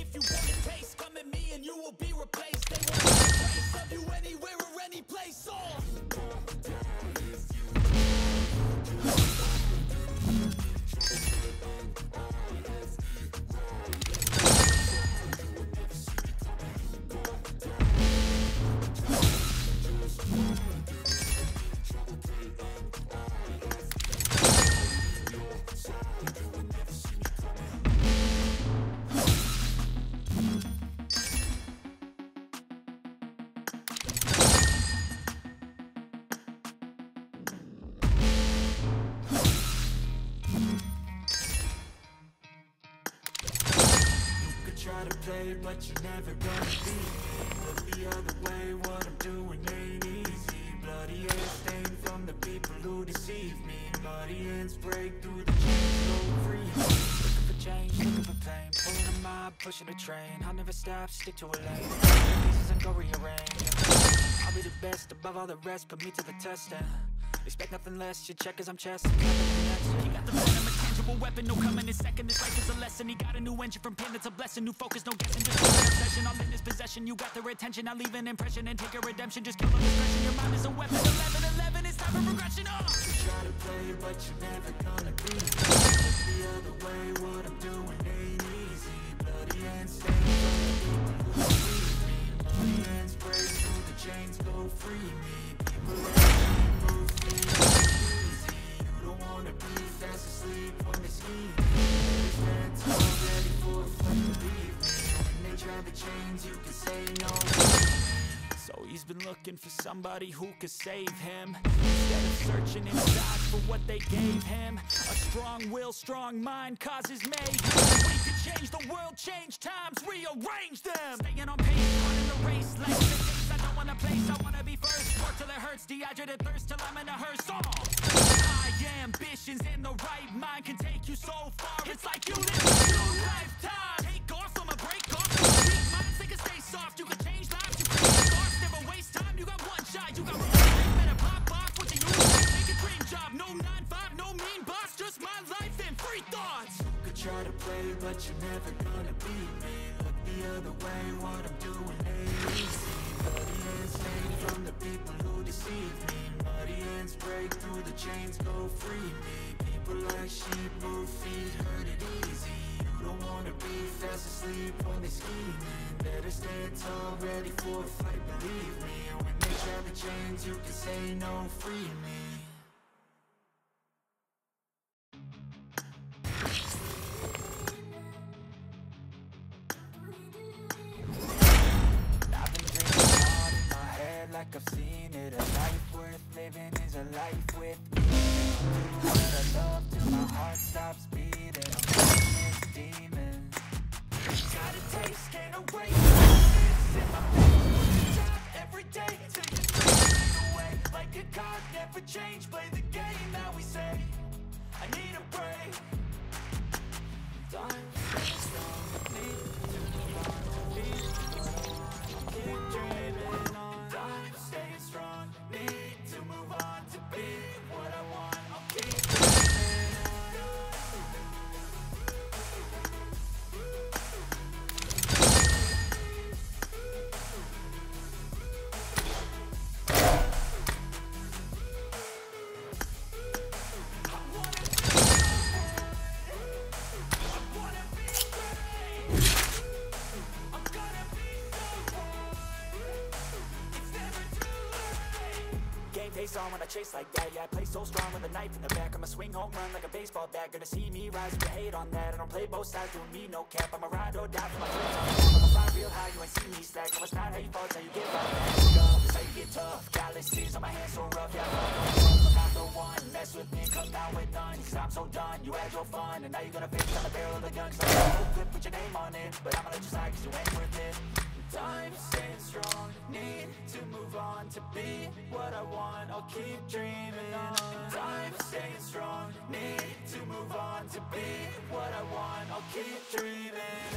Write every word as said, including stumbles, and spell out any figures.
If you want a taste, come at me and you will be replaced. They won't have a trace of you anywhere or any place. Oh. Try to play, but you're never gonna be me. Look the other way, what I'm doing ain't easy. Bloody hair stained from the people who deceive me. Muddy hands break through the chains, go free. Looking for change, looking for pain. Pulling a mob, pushing a train. I'll never stop, stick to a lane. Pieces and go rearrange. I'll be the best above all the rest, put me to the test and expect nothing less, your check as I'm chess. He got the venom, a tangible weapon, no coming in second. This life is a lesson, he got a new engine from pain, it's a blessing. New focus, no guessing, just an obsession. All in his possession, you got their attention. I'll leave an impression and take a redemption. Just kill them discretion, your mind is a weapon. Eleven, eleven, it's time for progression. Oh. You try to play, but you're never gonna be me. Look the other way, what I'm doing ain't easy. Bloody hands stained from the people who deceive me. Bloody hands break through the chains, go free me. People like me move me easy. You don't wanna be fast asleep when they scheme. There's that tall, ready for a fight, believe me. When they try the chains, you can say no. So he's been looking for somebody who could save him, instead of searching inside for what they gave him. A strong will, strong mind causes mayhem. We could change the world, change times, rearrange them. Staying on pace, running the race like physics. I don't wanna place, I wanna be first. Work till it hurts, dehydrated thirst till I'm in a hearse. Oh. High ambitions in the right mind can take you so far. It's like you live a new lifetime. Take off from a break off from a weak mind, think and stay soft. You can change lives, you can thoughts, never waste time. You got one shot, you got one life. Better pop off what you use. Make a dream job, no nine five, no mean boss, just my life and free thoughts. You could try to play, but you're never gonna be me. Look the other way, what I'm doing ain't easy. Bloody hands stained from the people who deceive me. Muddy hands break through the chains, go free me. People like sheep move feet, hurt it easy. You don't wanna be fast asleep when they scheming. Better stand tall, ready for a fight, believe me. When they try the chains, you can say no, free me. Like I've seen it, a life worth living is a life with meaning. I let her love till my heart stops beating. I'm fighting this demon. Got a taste, can't erase this in my face. Top every day till you fade away. Like a card, never change. Play the game that we say. I need a break. Time stays strong, need to move on to be what I want. Keep dreaming on. I'm staying strong, need to move on to be what I want. I'll keep dreaming face on when I chase like that. Yeah, I play so strong with a knife in the back. I'ma swing home run like a baseball bat. Gonna see me rise, you hate on that. I don't play both sides, doing me no cap. I'ma ride or die for my friends. I'ma fly real high, you ain't see me slack. No, it's not how you fall, it's how you get up. That's how you get tough. Calluses on my hands so rough. Yeah, I'm not the one. Mess with me, come down with none. Cause I'm so done, you had your fun. And now you're gonna face on the barrel of the gun. So I'm clip, put your name on it. But I'ma let you slide cause you ain't worth it. Time staying strong, need to move on to be what I want. I'll keep dreaming on. Time staying strong, need to move on to be what I want. I'll keep dreaming.